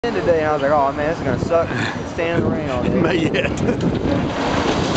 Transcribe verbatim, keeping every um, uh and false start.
Today, and I was like, oh man, this is gonna suck. Stand in the rain all day. Not yet.